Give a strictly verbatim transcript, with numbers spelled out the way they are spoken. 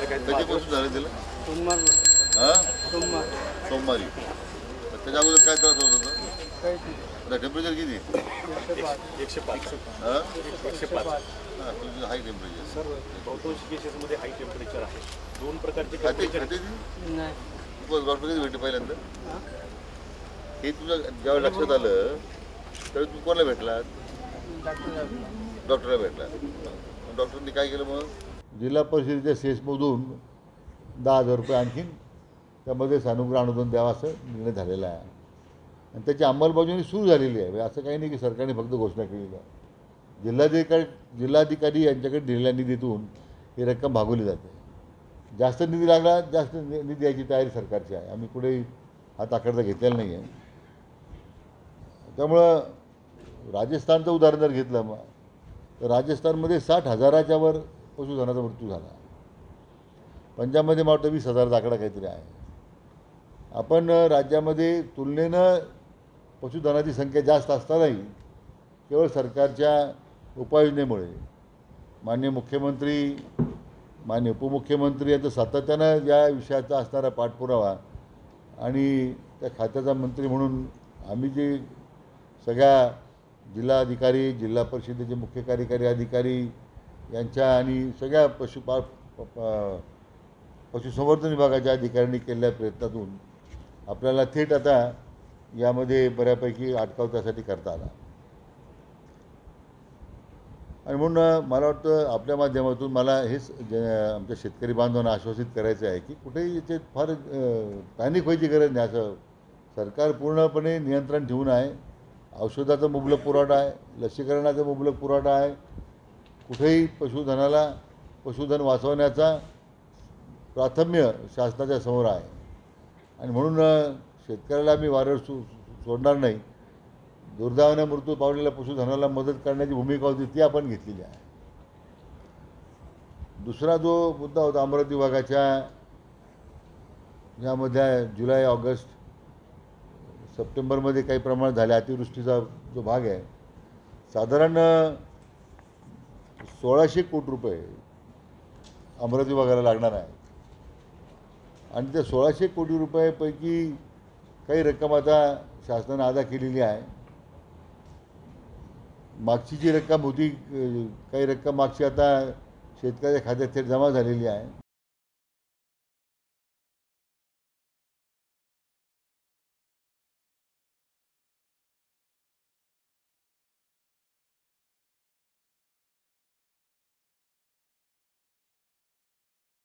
काय कधीपासून झालं तिला? सोमवार हां सोमवार सोमवारी. त्याच्या अगोदर काय त्रास होत होता? काही आता टेम्परेचर किती? एकशे पाच एकशे पाच हां एकशे पाच हां तुमचं हाय टेम्परेचर. सर बहुतांश केसेसमध्ये हाय टेम्परेचर आहे. दोन प्रकारचे खाते टेम्परेचर खाते ती नाही. तू डॉक्टर कधी भेटले पहिल्यांदा? हां हे तुझं जेव्हा लक्षात आलं त्यावेळी तू कोणाला भेटला? डॉक्टर डॉक्टरला भेटला. डॉक्टरनी काय केलं मग? जिल्हा परिषदेच्या सेसमधून दहा हजार रुपये आणखीन त्यामध्ये सानुग्रह अनुदान द्यावा असं निर्णय झालेला आहे आणि त्याची अंमलबजावणी सुरू झालेली आहे. असं काही नाही की सरकारने फक्त घोषणा केलेली आहे. जिल्हाधिकारी जिल्हाधिकारी यांच्याकडे दिलेल्या निधीतून ही रक्कम भागवली जाते. जास्त निधी लागला जास्त निधी द्यायची तयारी सरकारची आहे. आम्ही कुठेही हात आकडता घेतलेला नाही आहे. त्यामुळं राजस्थानचं उदाहरण जर घेतलं मग तर राजस्थानमध्ये साठ हजाराच्या वर पशुधनाचा मृत्यू झाला. पंजाबमध्ये मला वाटतं वीस हजाराचा आकडा काहीतरी आहे. आपण राज्यामध्ये तुलनेनं पशुधनाची संख्या जास्त असतानाही केवळ सरकारच्या उपाययोजनेमुळे माननीय मुख्यमंत्री माननीय उपमुख्यमंत्री यांचं सातत्यानं या विषयाचा असणारा पाठपुरावा आणि त्या खात्याचा मंत्री म्हणून आम्ही जे सगळ्या जिल्हाधिकारी जिल्हा परिषदेचे मुख्य कार्यकारी अधिकारी यांच्या आणि सगळ्या पशुपा पशुसंवर्धन विभागाच्या अधिकाऱ्यांनी केलेल्या प्रयत्नातून आपल्याला थेट आता यामध्ये बऱ्यापैकी अटकाव त्यासाठी करता आला. आणि म्हणून मला वाटतं आपल्या माध्यमातून मला हेच जे आमच्या शेतकरी बांधवांना आश्वासित करायचं आहे की कुठेही याचे फार पॅनिक व्हायची गरज नाही. असं सरकार पूर्णपणे नियंत्रण ठेवून आहे. औषधाचा मुबलक पुरवठा आहे, लसीकरणाचा मुबलक पुरवठा आहे. कुठेही पशुधनाला पशुधन वाचवण्याचा प्राथम्य शासनाच्या समोर आहे आणि म्हणून शेतकऱ्याला आम्ही वारं सो सोडणार नाही. दुर्दैवाने मृत्यू पावलेल्या पशुधनाला मदत करण्याची भूमिका होती ती आपण घेतलेली आहे. दुसरा जो मुद्दा होता अमरावती विभागाच्या यामध्ये जुलै ऑगस्ट सप्टेंबरमध्ये काही प्रमाणात झाल्या अतिवृष्टीचा जो भाग आहे साधारण सोळाशे कोटी रुपये अमरावती विभागाला लागणार आहे आणि त्या सोळाशे कोटी रुपयापैकी काही रक्कम आता शासनाने अदा केलेली आहे. मागची जी रक्कम होती काही रक्कम मागची आता शेतकऱ्याच्या खात्यात थेट जमा झालेली आहे.